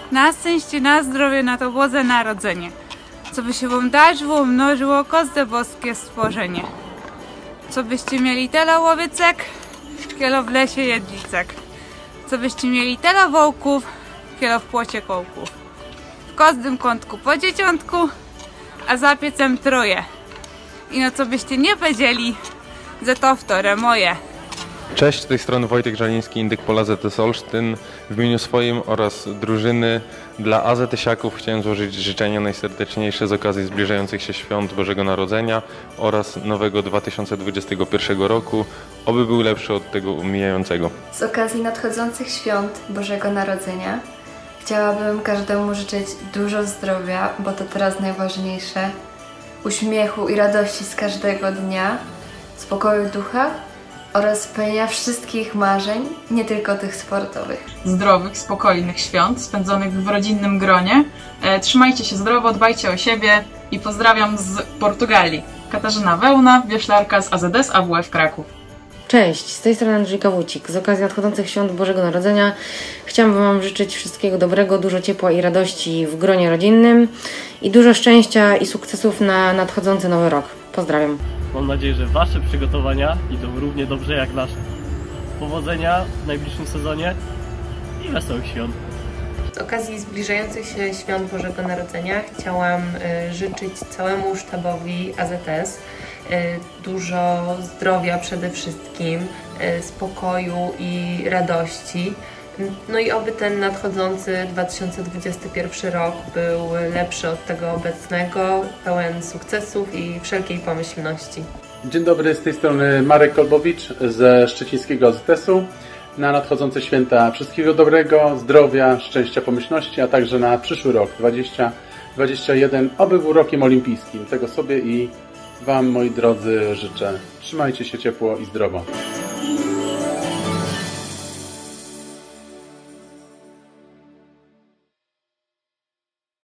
na szczęście, na zdrowie, na to Boże Narodzenie. Co by się wam darzyło, mnożyło każde boskie stworzenie. Co byście mieli tyle łowiecek, kielo w lesie jedlicek. Co byście mieli tyle wołków, kielo w płocie kołków. W każdym kątku po dzieciątku, a za piecem troje. I no co byście nie powiedzieli, że to wtore moje. Cześć, z tej strony Wojtek Żaliński, Indyk Pola AZS Olsztyn. W imieniu swoim oraz drużyny dla AZS-iaków chciałem złożyć życzenia najserdeczniejsze z okazji zbliżających się świąt Bożego Narodzenia oraz nowego 2021 roku, oby był lepszy od tego mijającego. Z okazji nadchodzących świąt Bożego Narodzenia chciałabym każdemu życzyć dużo zdrowia, bo to teraz najważniejsze, uśmiechu i radości z każdego dnia, spokoju ducha oraz spełnienia wszystkich marzeń, nie tylko tych sportowych. Zdrowych, spokojnych świąt spędzonych w rodzinnym gronie. Trzymajcie się zdrowo, dbajcie o siebie i pozdrawiam z Portugalii. Katarzyna Wełna, wioślarka z AZS AWF Kraków. Cześć, z tej strony Andrzejka Wójcik. Z okazji nadchodzących świąt Bożego Narodzenia chciałabym Wam życzyć wszystkiego dobrego, dużo ciepła i radości w gronie rodzinnym i dużo szczęścia i sukcesów na nadchodzący nowy rok. Pozdrawiam. Mam nadzieję, że Wasze przygotowania idą równie dobrze jak nasze. Powodzenia w najbliższym sezonie i wesołych świąt. Z okazji zbliżających się świąt Bożego Narodzenia chciałam życzyć całemu sztabowi AZS dużo zdrowia przede wszystkim, spokoju i radości. No i oby ten nadchodzący 2021 rok był lepszy od tego obecnego, pełen sukcesów i wszelkiej pomyślności. Dzień dobry, z tej strony Marek Kolbowicz ze szczecińskiego AZS-u. Na nadchodzące święta wszystkiego dobrego, zdrowia, szczęścia, pomyślności, a także na przyszły rok 2021, oby był rokiem olimpijskim. Tego sobie i Wam, moi drodzy, życzę. Trzymajcie się ciepło i zdrowo.